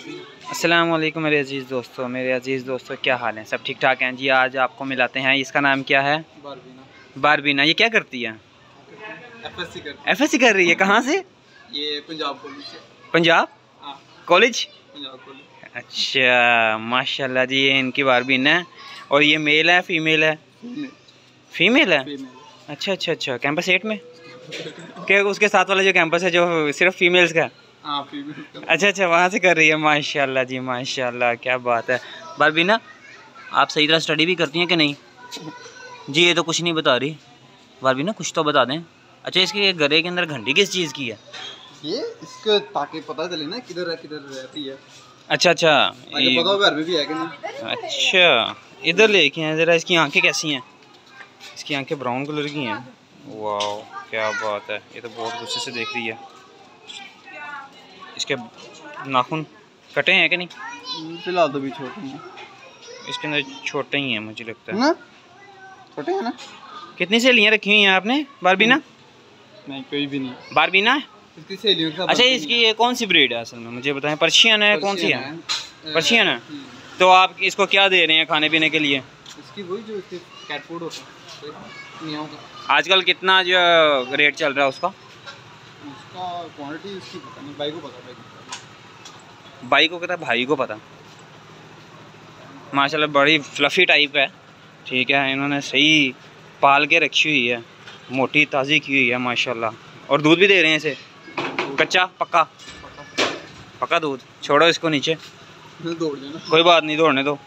अस्सलाम वालेकुम मेरे अजीज़ दोस्तों क्या हाल है? सब ठीक ठाक हैं जी। आज आपको मिलाते हैं, इसका नाम क्या है? बारबीना। ये क्या करती है? एफएससी कर रही है। कहाँ से? ये पंजाब कॉलेज से। पंजाब कॉलेज। पंजाब कॉलेज। अच्छा माशाल्लाह जी। ये इनकी बारबीना है। और ये मेल है फीमेल है? फीमेल है। अच्छा अच्छा अच्छा। कैंपस 8 में क्या उसके साथ वाला जो कैंपस है जो सिर्फ फीमेल्स का? अच्छा अच्छा, वहाँ से कर रही है। माशाल्लाह जी माशाल्लाह, क्या बात है। बारबीना आप सही तरह स्टडी भी करती हैं कि नहीं? जी ये तो कुछ नहीं बता रही। बारबीना कुछ तो बता दें। अच्छा, इसके गले के अंदर घंटी किस चीज़ की है? ये इसको ताकि पता चले ना किधर रहती है। अच्छा अच्छा, पता हो घर में भी है कि नहीं। अच्छा इधर लेके हैं ज़रा। इसकी आंखें कैसी हैं? इसकी आंखें ब्राउन कलर की हैं। वाह क्या बात है। ये तो बहुत गुस्से से देख रही है। इसके नाखून कटे हैं कि नहीं? फिलहाल तो भी छोटे हैं। इसके अंदर छोटे ही हैं मुझे लगता है ना? छोटे हैं ना। कितनी सहेलियाँ रखी हुई हैं आपने बारबीना? नहीं कोई भी नहीं। बारबीना इसकी सहेलियों के साथ। अच्छा, इसकी ये कौन सी ब्रीड है असल में मुझे बताएं? पर्शियन है? कौन सी है? पर्शियन है। तो आप इसको क्या दे रहे हैं खाने पीने के लिए? इसकी वही जो इसके कैट फूड होता है। आजकल कितना जो रेट चल रहा है उसका? उसका क्वांटिटी उसकी पता नहीं, भाई को पता। भाई को पता, भाई को पता। माशाल्लाह बड़ी फ्लफ़ी टाइप है। ठीक है, इन्होंने सही पाल के रखी हुई है, मोटी ताज़ी की हुई है माशाल्लाह। और दूध भी दे रहे हैं इसे? कच्चा पक्का? पक्का दूध। छोड़ो इसको नीचे। दौड़ देना। कोई बात नहीं, दौड़ने दो।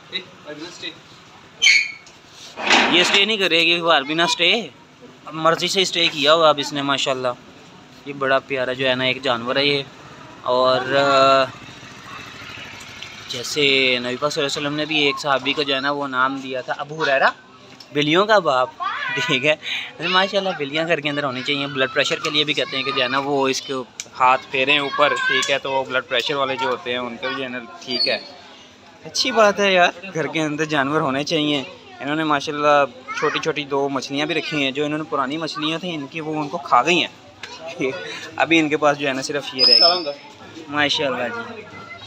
ये स्टे नहीं करेगी बारबीना। स्टे अब मर्ज़ी से स्टे किया हुआ अब इसने माशाल्लाह। ये बड़ा प्यारा जो है ना एक जानवर है ये। और जैसे नबी पाक सल्लल्लाहु अलैहि वसल्लम ने भी एक सहाबी को जो है ना वो नाम दिया था अबू हुरैरा, बिल्लियों का बाप। ठीक है, माशाल्लाह बिल्लियाँ घर के अंदर होनी चाहिए। ब्लड प्रेशर के लिए भी कहते हैं कि जो है ना वो इसके हाथ फेरें ऊपर। ठीक है, तो वो ब्लड प्रेशर वाले जो होते हैं उनके भी जो है ना ठीक है। अच्छी बात है यार, घर के अंदर जानवर होने चाहिए। इन्होंने माशाल्लाह छोटी छोटी 2 मछलियाँ भी रखी हैं। जो इन्होंने पुरानी मछलियाँ थी इनकी वो उनको खा गई हैं। अभी इनके पास जो है ना सिर्फ ये रहेगी माशाल्लाह जी।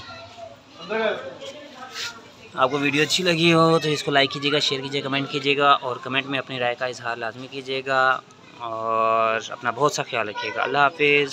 आपको वीडियो अच्छी लगी हो तो इसको लाइक कीजिएगा, शेयर कीजिएगा, कमेंट कीजिएगा और कमेंट में अपनी राय का इजहार लाजमी कीजिएगा। और अपना बहुत सा ख्याल रखिएगा। अल्लाह हाफिज़।